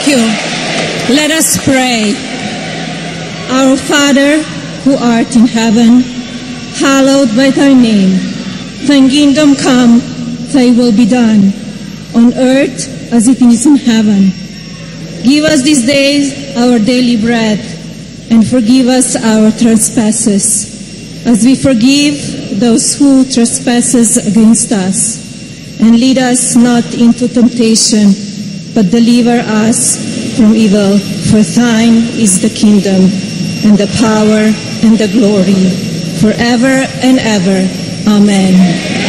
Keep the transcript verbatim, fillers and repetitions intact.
you. Let us pray. Our Father, who art in heaven, hallowed be thy name. Thy kingdom come, thy will be done, on earth as it is in heaven. Give us this day our daily bread, and forgive us our trespasses, as we forgive those who trespass against us. And lead us not into temptation, but deliver us from evil. For thine is the kingdom, and the power, and the glory, forever and ever. Amen.